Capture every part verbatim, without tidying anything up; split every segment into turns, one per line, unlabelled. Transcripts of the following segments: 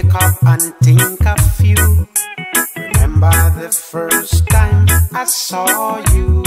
wake up and think of you. Remember the first time I saw you.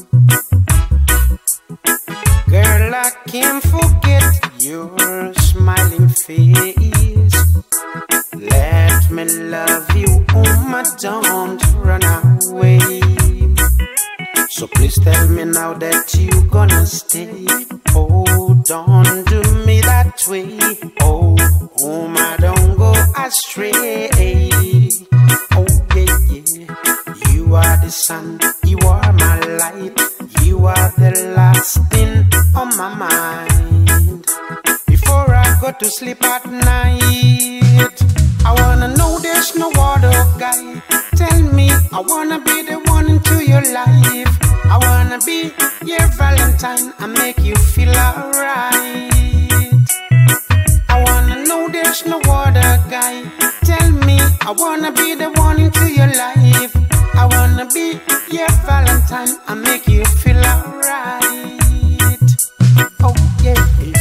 Girl, I can't forget your smiling face. Let me love you, oh my, don't run away. So please tell me now that you gonna stay. Oh, don't do me that way. Oh, oh my, don't go astray. Oh yeah, yeah. You are the sun, you are my light. You are the last thing on my mind. Before I go to sleep at night, I wanna know there's no other guy. Tell me, I wanna be the one into your life. I wanna be your Valentine and make you feel alright. I wanna know there's no other guy. Tell me, I wanna be the one into your life. I wanna be your Valentine and make you feel alright. Oh yeah.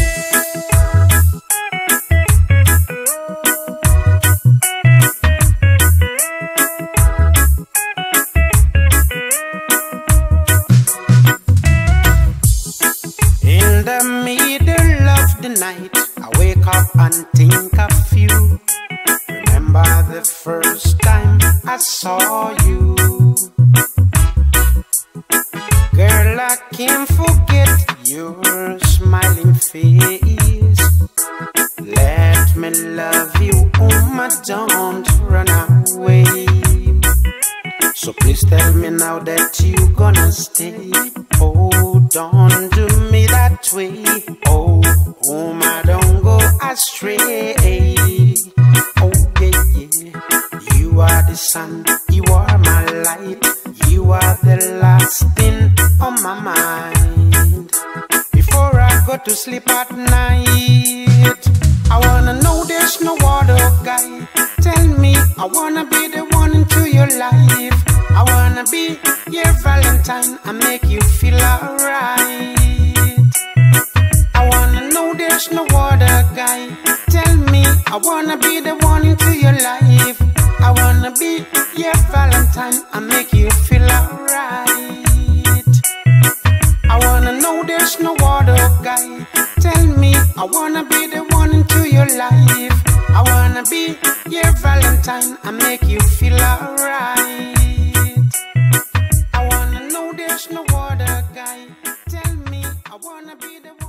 In the middle of the night, I wake up and think of you. Remember the first time I saw you. Girl, I can't forget your smiling face. Let me love you, oh my, don't run away. So please tell me now that you gonna stay. Oh, don't do me that way. Oh, oh my, don't go astray. Oh yeah, yeah. You are the sun, you are my light. You are the last thing on my mind. Before I go to sleep at night, I wanna know there's no other guy. Tell me, I wanna be the one into your life. I wanna be your Valentine and make you feel alright. I wanna know there's no other guy. Tell me, I wanna be the one into your life. I wanna be your Valentine and make you feel alright. I wanna know there's no other guy. Tell me, I wanna be the one into your life. I wanna be your Valentine and make you feel alright. I wanna know there's no other guy. Tell me, I wanna be the one.